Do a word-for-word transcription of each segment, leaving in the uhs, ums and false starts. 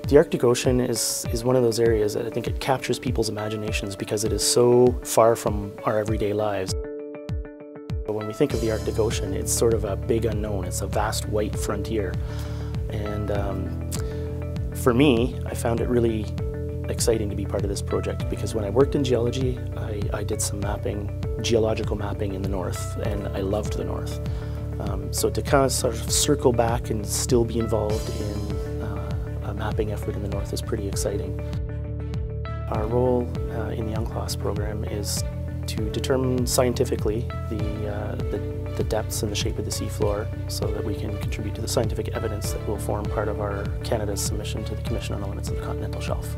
The Arctic Ocean is, is one of those areas that I think it captures people's imaginations because it is so far from our everyday lives. But when we think of the Arctic Ocean, it's sort of a big unknown. It's a vast white frontier. And um, for me, I found it really exciting to be part of this project because when I worked in geology, I, I did some mapping, geological mapping in the north, and I loved the north. Um, so to kind of sort of circle back and still be involved in uh, a mapping effort in the north is pretty exciting. Our role uh, in the UNCLOS program is to determine scientifically the, uh, the, the depths and the shape of the seafloor so that we can contribute to the scientific evidence that will form part of our Canada's submission to the Commission on the Limits of the Continental Shelf.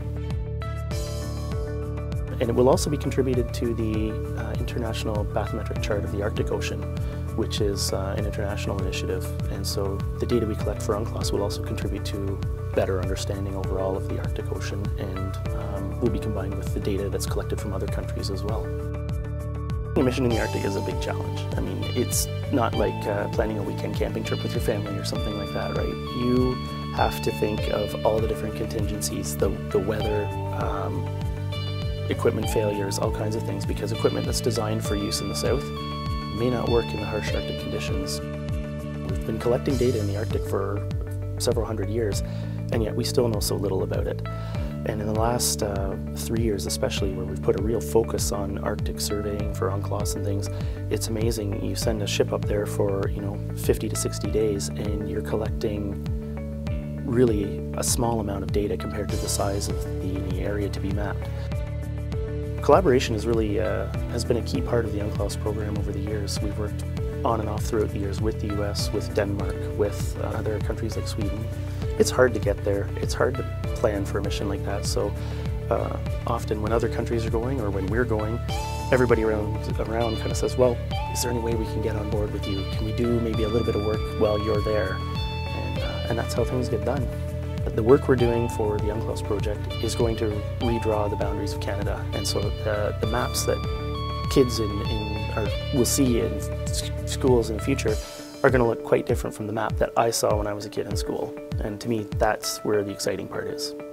And it will also be contributed to the uh, International Bathymetric Chart of the Arctic Ocean, which is uh, an international initiative. And so the data we collect for UNCLOS will also contribute to better understanding overall of the Arctic Ocean, and um, will be combined with the data that's collected from other countries as well. A mission in the Arctic is a big challenge. I mean, it's not like uh, planning a weekend camping trip with your family or something like that, right? You have to think of all the different contingencies, the, the weather, um, equipment failures, all kinds of things, because equipment that's designed for use in the south may not work in the harsh Arctic conditions. We've been collecting data in the Arctic for several hundred years, and yet we still know so little about it. And in the last uh, three years especially, where we've put a real focus on Arctic surveying for UNCLOS and things, it's amazing. You send a ship up there for, you know, fifty to sixty days, and you're collecting really a small amount of data compared to the size of the, the area to be mapped. Collaboration is really, uh, has been a key part of the UNCLOS program over the years. We've worked on and off throughout the years with the U S, with Denmark, with uh, other countries like Sweden. It's hard to get there. It's hard to plan for a mission like that. So uh, often when other countries are going, or when we're going, everybody around, around kind of says, well, is there any way we can get on board with you? Can we do maybe a little bit of work while you're there? And, uh, and that's how things get done. The work we're doing for the UNCLOS project is going to redraw the boundaries of Canada, and so the, the maps that kids in, in, or will see in schools in the future are going to look quite different from the map that I saw when I was a kid in school. And to me, that's where the exciting part is.